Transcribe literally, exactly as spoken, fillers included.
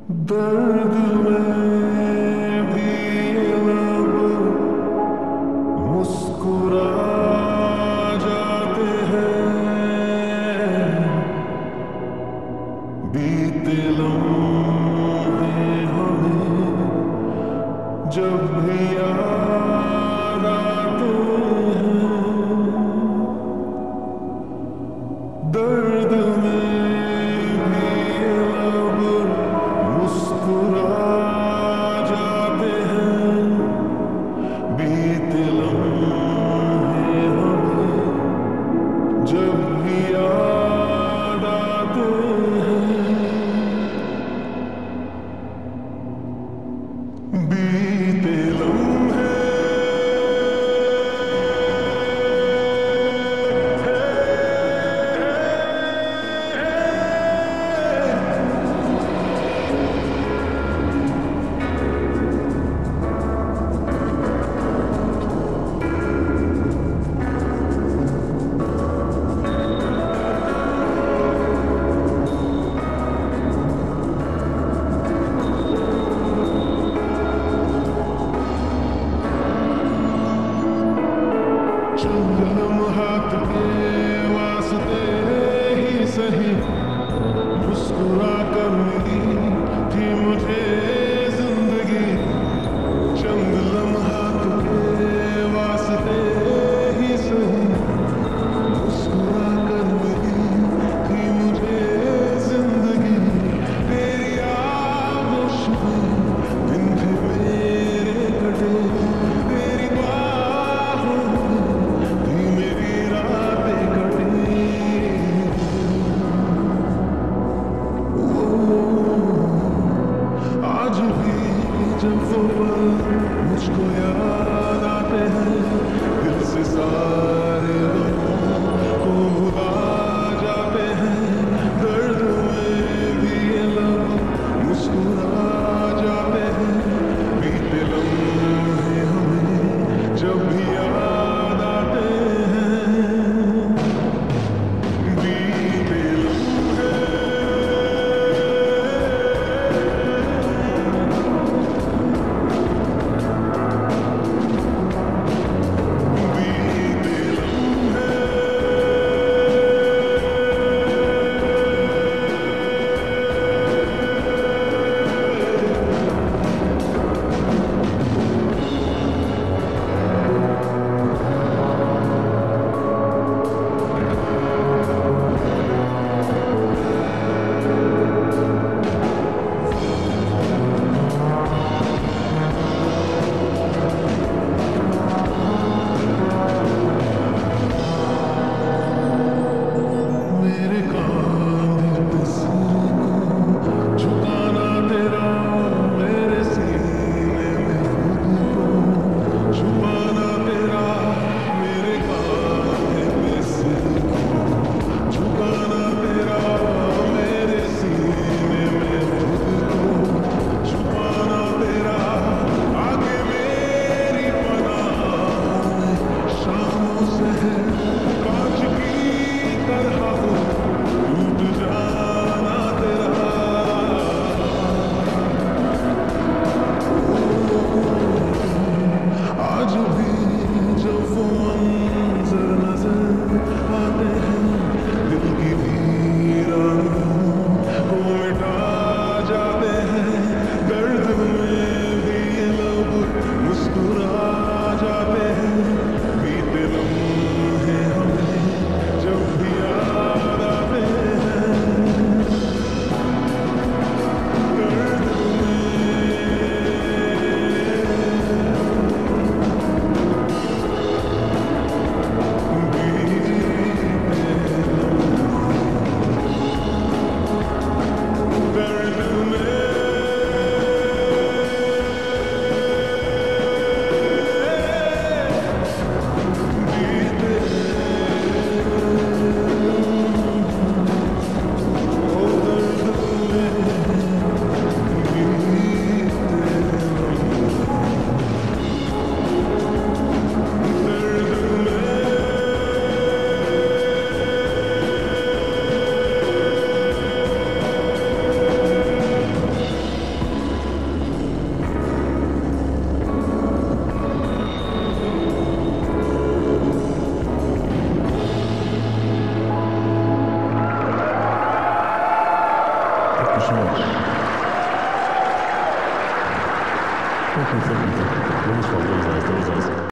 दर्द में भी लब मुस्कुरा जाते हैं। बीते लम्हे हमें जब भी याद आते हैं। दर्द में भी लब मुस्कुरा जाते हैं। बीते लम्हे हमें जब भी याद आते हैं। बीते लम्हे चंद लम्हात के वास्ते ही सही मुस्कुरा कर मिली थी मुझे जिंदगी। चंद लम्हात के वास्ते ही सही मुस्कुरा कर मिली थी मुझे जिंदगी। तेरी आगोश में दिन थे मेरे कटे, तेरी बाहों में मेरी रातें कटी। आज भी जब वो पल मुझको याद आते हैं, दिल से सारे गमों को भुला जाते हैं। दर्द में भी ये लब मुस्कुरा जाते हैं। बीते लम्हे हमें जब भी याद आते हैं। बीते लम्हे बीते Foi, foi, foi, foi. Vamos, Paulo, dois reais, dois reais.